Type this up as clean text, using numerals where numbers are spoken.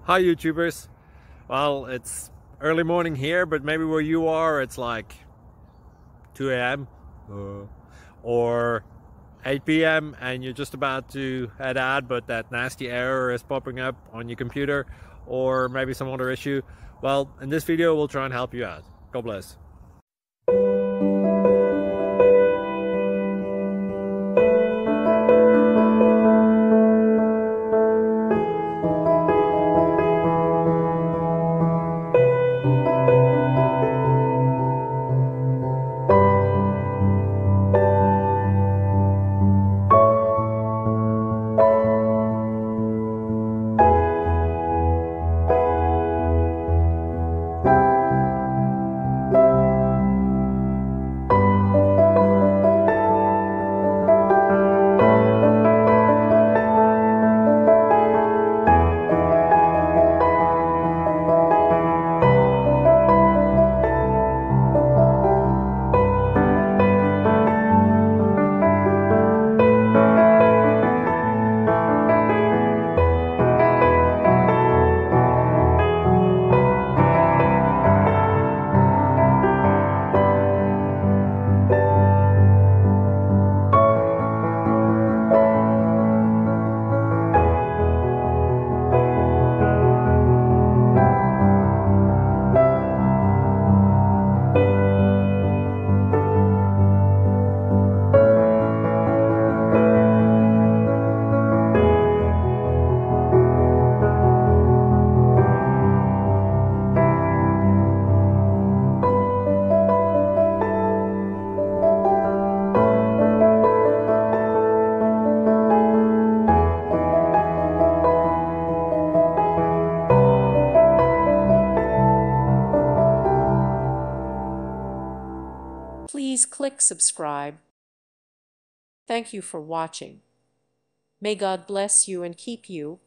Hi YouTubers. Well, it's early morning here, but maybe where you are it's like 2 a.m. or 8 p.m. and you're just about to head out, but that nasty error is popping up on your computer, or maybe some other issue. Well, in this video we'll try and help you out. God bless. Please click subscribe. Thank you for watching. May God bless you and keep you.